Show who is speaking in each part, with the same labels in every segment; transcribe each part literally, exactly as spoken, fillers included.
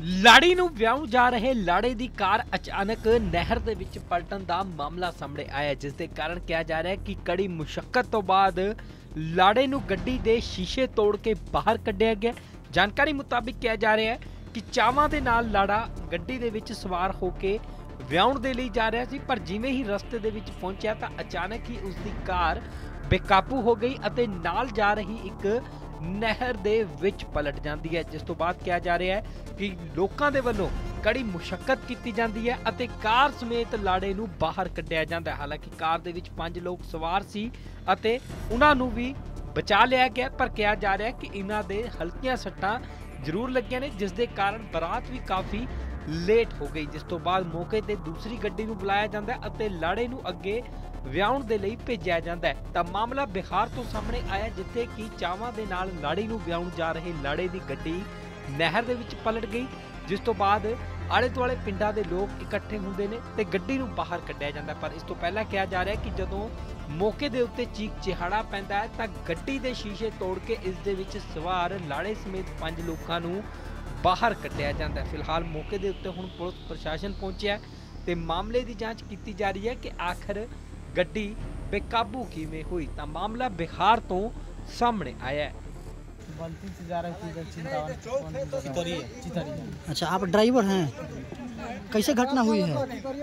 Speaker 1: ਲਾੜੀ ਨੂੰ ਵਿਆਹੁਣ ਜਾ ਰਹੇ ਲਾੜੇ ਦੀ ਕਾਰ ਅਚਾਨਕ ਨਹਿਰ ਦੇ ਵਿੱਚ ਪਲਟਣ ਦਾ ਮਾਮਲਾ ਸਾਹਮਣੇ ਆਇਆ, ਜਿਸ ਦੇ ਕਾਰਨ ਕਿਹਾ ਜਾ ਰਿਹਾ ਹੈ ਕਿ ਕੜੀ ਮੁਸ਼ੱਕਤ ਤੋਂ ਬਾਅਦ ਲਾੜੇ ਨੂੰ ਗੱਡੀ ਦੇ ਸ਼ੀਸ਼ੇ ਤੋੜ ਕੇ ਬਾਹਰ ਕੱਢਿਆ ਗਿਆ। ਜਾਣਕਾਰੀ ਮੁਤਾਬਿਕ ਕਿਹਾ ਜਾ ਰਿਹਾ ਹੈ ਕਿ ਚਾਵਾਂ ਦੇ ਨਾਲ ਲਾੜਾ ਗੱਡੀ ਦੇ ਵਿੱਚ ਸਵਾਰ ਹੋ ਕੇ ਵਿਆਹੁਣ ਦੇ ਲਈ ਜਾ ਰਿਹਾ ਸੀ, ਪਰ ਜਿਵੇਂ ਹੀ ਰਸਤੇ ਦੇ ਵਿੱਚ ਪਹੁੰਚਿਆ ਤਾਂ ਅਚਾਨਕ ਹੀ ਉਸ ਦੀ ਕਾਰ ਬੇਕਾਬੂ ਹੋ ਗਈ ਅਤੇ ਨਾਲ ਜਾ ਰਹੀ ਇੱਕ ਨਹਿਰ ਦੇ ਵਿੱਚ ਪਲਟ ਜਾਂਦੀ ਹੈ, ਜਿਸ ਤੋਂ ਬਾਅਦ ਕਿਹਾ ਜਾ ਰਿਹਾ ਹੈ ਕਿ ਲੋਕਾਂ ਦੇ ਵੱਲੋਂ ਕੜੀ ਮੁਸ਼ੱਕਤ ਕੀਤੀ ਜਾਂਦੀ ਹੈ ਅਤੇ ਕਾਰ ਸਮੇਤ ਲਾੜੇ ਨੂੰ ਬਾਹਰ ਕੱਢਿਆ ਜਾਂਦਾ ਹੈ। ਹਾਲਾਂਕਿ ਕਾਰ ਦੇ ਵਿੱਚ ਪੰਜ ਲੋਕ ਸਵਾਰ ਸੀ ਅਤੇ ਉਹਨਾਂ ਨੂੰ ਵੀ ਬਚਾ ਲਿਆ ਗਿਆ, ਪਰ ਕਿਹਾ ਜਾ ਰਿਹਾ ਹੈ ਕਿ ਇਹਨਾਂ ਦੇ ਹਲਕੀਆਂ ਸੱਟਾਂ ਜ਼ਰੂਰ ਲੱਗੀਆਂ ਨੇ, ਜਿਸ ਦੇ ਕਾਰਨ ਬਰਾਤ ਵੀ ਕਾਫੀ ਲੇਟ ਹੋ ਗਈ, ਜਿਸ ਤੋਂ ਬਾਅਦ ਮੌਕੇ ਤੇ ਦੂਸਰੀ ਗੱਡੀ ਨੂੰ ਬੁਲਾਇਆ ਜਾਂਦਾ ਹੈ ਅਤੇ ਲਾੜੇ ਨੂੰ ਅੱਗੇ ਵਿਆਹੁਣ ਦੇ ਲਈ ਭੇਜਿਆ ਜਾਂਦਾ ਹੈ। ਤਾਂ ਮਾਮਲਾ ਬਿਹਾਰ ਤੋਂ ਸਾਹਮਣੇ ਆਇਆ, ਜਿੱਥੇ ਕਿ ਚਾਵਾਂ ਦੇ ਨਾਲ ਲਾੜੀ ਨੂੰ ਵਿਆਹੁਣ ਜਾ ਰਹੇ ਲਾੜੇ ਦੀ ਗੱਡੀ ਨਹਿਰ ਦੇ ਵਿੱਚ ਪਲਟ ਗਈ, ਜਿਸ ਤੋਂ ਬਾਅਦ ਆਲੇ ਦੁਆਲੇ ਪਿੰਡਾਂ ਦੇ ਲੋਕ ਇਕੱਠੇ ਹੁੰਦੇ ਨੇ ਤੇ ਗੱਡੀ ਨੂੰ ਬਾਹਰ ਕੱਢਿਆ ਜਾਂਦਾ। ਪਰ ਇਸ ਤੋਂ ਪਹਿਲਾਂ ਕਿਹਾ ਜਾ ਰਿਹਾ ਕਿ ਜਦੋਂ ਮੌਕੇ ਦੇ ਉੱਤੇ ਚੀਕ ਚਿਹਾੜਾ ਪੈਂਦਾ ਹੈ ਤਾਂ ਗੱਡੀ ਦੇ ਸ਼ੀਸ਼ੇ ਤੋੜ ਕੇ ਇਸ ਦੇ ਵਿੱਚ ਸਵਾਰ ਲਾੜੇ ਸਮੇਤ ਪੰਜ ਲੋਕਾਂ ਨੂੰ ਬਾਹਰ ਕੱਢਿਆ ਜਾਂਦਾ ਹੈ। ਫਿਲਹਾਲ ਮੌਕੇ ਦੇ ਉੱਤੇ ਹੁਣ ਪੁਲਿਸ ਪ੍ਰਸ਼ਾਸਨ ਪਹੁੰਚਿਆ ਤੇ ਮਾਮਲੇ ਦੀ ਜਾਂਚ ਕੀਤੀ ਜਾ ਰਹੀ ਹੈ ਕਿ ਆਖਰ ਗੱਡੀ ਬੇਕਾਬੂ ਕਿਵੇਂ हुई। ਤਾਂ ਮਾਮਲਾ बिहार तो सामने आया है।
Speaker 2: गलती से जा रही थी चितरी चितरी।
Speaker 3: अच्छा, आप ड्राइवर हैं? कैसे घटना हुई है?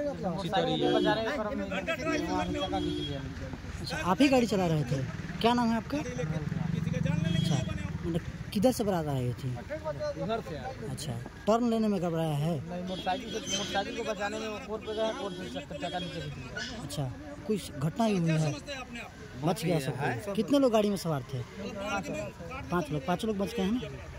Speaker 3: अच्छा, आप ही गाड़ी चला रहे थे? क्या नाम है आपका? अच्छा, मतलब किधर से बारात आई थी?
Speaker 2: उधर से।
Speaker 3: अच्छा, टर्न लेने में घबराया है?
Speaker 2: नहीं, मोटरसाइकिल से मोटरसाइकिल को बचाने में कोर पे गया, कोर से चक्का नीचे गिर गया।
Speaker 3: अच्छा, कुछ घटना ही हुई है? बच गया सब कोई? कितने लोग गाड़ी में सवार थे? पाँच लोग। पाँच लोग बच गए हैं ना?